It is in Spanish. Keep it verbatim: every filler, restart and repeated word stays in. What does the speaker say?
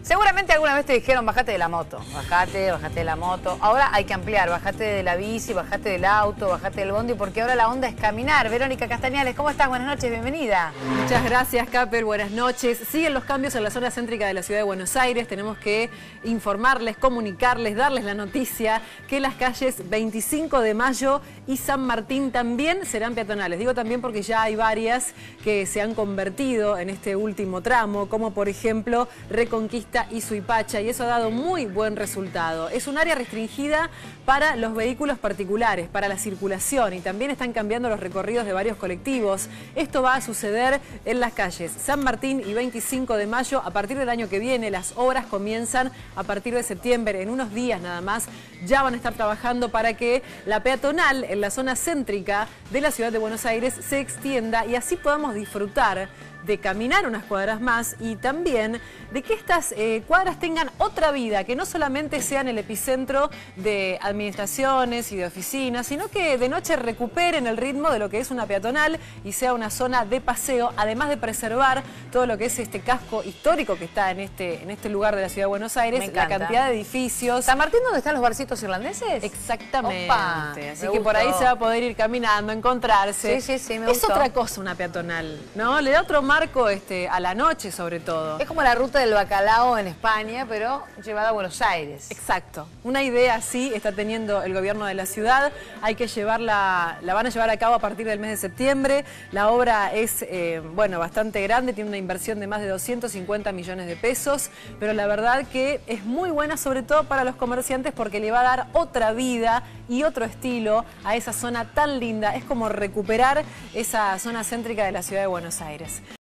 Seguramente alguna vez te dijeron, bajate de la moto, bajate, bajate de la moto. Ahora hay que ampliar, bajate de la bici, bajate del auto, bajate del bondi, porque ahora la onda es caminar. Verónica Castañales, ¿cómo estás? Buenas noches, bienvenida. Muchas gracias, Caper, buenas noches. Siguen los cambios en la zona céntrica de la ciudad de Buenos Aires. Tenemos que informarles, comunicarles, darles la noticia que las calles veinticinco de mayo y San Martín también serán peatonales. Digo también porque ya hay varias que se han convertido en este último tramo, como por ejemplo Reconquista y Suipacha, y eso ha dado muy buen resultado. Es un área restringida para los vehículos particulares, para la circulación, y también están cambiando los recorridos de varios colectivos. Esto va a suceder en las calles San Martín y veinticinco de mayo a partir del año que viene. Las obras comienzan a partir de septiembre, en unos días nada más. Ya van a estar trabajando para que la peatonal en la zona céntrica de la ciudad de Buenos Aires se extienda y así podamos disfrutar de caminar unas cuadras más y también de que estas eh, cuadras tengan otra vida, que no solamente sean el epicentro de administraciones y de oficinas, sino que de noche recuperen el ritmo de lo que es una peatonal y sea una zona de paseo, además de preservar todo lo que es este casco histórico que está en este, en este lugar de la ciudad de Buenos Aires, la cantidad de edificios. ¿San Martín donde están los barcitos irlandeses? Exactamente. Opa, así que gustó. por ahí se va a poder ir caminando, encontrarse. Sí, sí, sí, me es gustó. otra cosa una peatonal, ¿no? Le da otro marco este, a la noche sobre todo. Es como la ruta del bacalao en España, pero llevada a Buenos Aires. Exacto. Una idea así está teniendo el gobierno de la ciudad. Hay que llevarla, la van a llevar a cabo a partir del mes de septiembre. La obra es, eh, bueno, bastante grande, tiene una inversión de más de doscientos cincuenta millones de pesos, pero la verdad que es muy buena sobre todo para los comerciantes porque le va a dar otra vida y otro estilo a esa zona tan linda. Es como recuperar esa zona céntrica de la ciudad de Buenos Aires.